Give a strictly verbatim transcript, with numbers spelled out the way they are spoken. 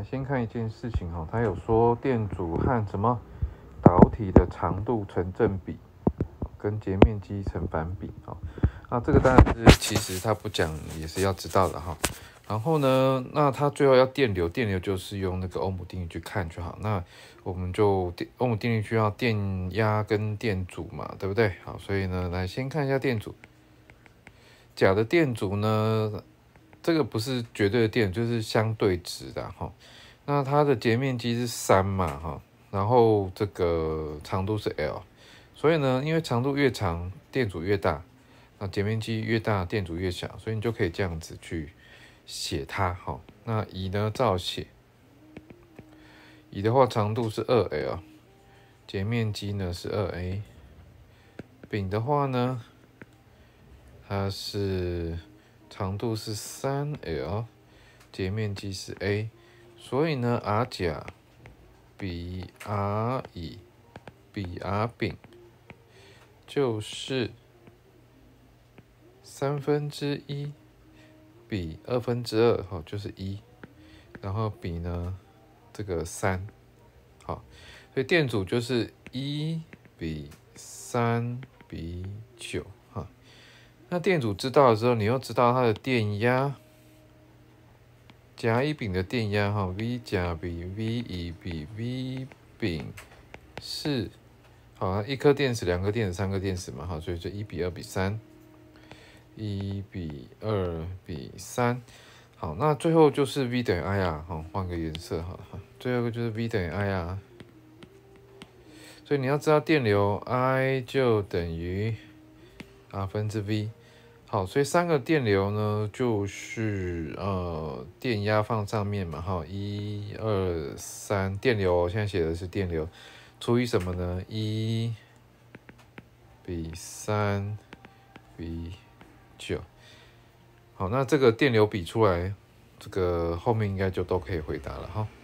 先看一件事情哈，它有说电阻和什么导体的长度成正比，跟截面积成反比啊。那这个当然是其实它不讲也是要知道的哈。然后呢，那它最后要电流，电流就是用那个欧姆定律去看就好。那我们就欧姆定律需要电压跟电阻嘛，对不对？好，所以呢，来先看一下电阻。假的电阻呢，这个不是绝对的电，就是相对值的哈。那它的截面积是三嘛哈，然后这个长度是 L， 所以呢，因为长度越长，电阻越大，那截面积越大，电阻越小，所以你就可以这样子去写它哈。那乙呢照写，乙的话长度是 二 L， 截面积呢是 二 A， 丙的话呢，它是长度是 三 L， 截面积是 A， 所以呢 R 甲比 R 乙比 R 丙就是三分之一比二分之二，好，就是一，然后比呢这个三，好，所以电阻就是一比三比九，哈。那电阻知道的时候，你又知道它的电压，甲乙丙的电压哈 ，V 甲比 V 乙比 V 丙是，好，一颗电池、两颗电池、三颗电池嘛，哈，所以就一比二比三，一比二比三。好，那最后就是 V 等于 I R， 哈，换个颜色哈，最后一个就是 V 等于 I R， 所以你要知道电流 I 就等于 R 分之 V。好，所以三个电流呢，就是呃电压放上面嘛，哈，一二三，电流、哦、现在写的是电流，除以什么呢？一比三比九。好，那这个电流比出来，这个后面应该就都可以回答了哈。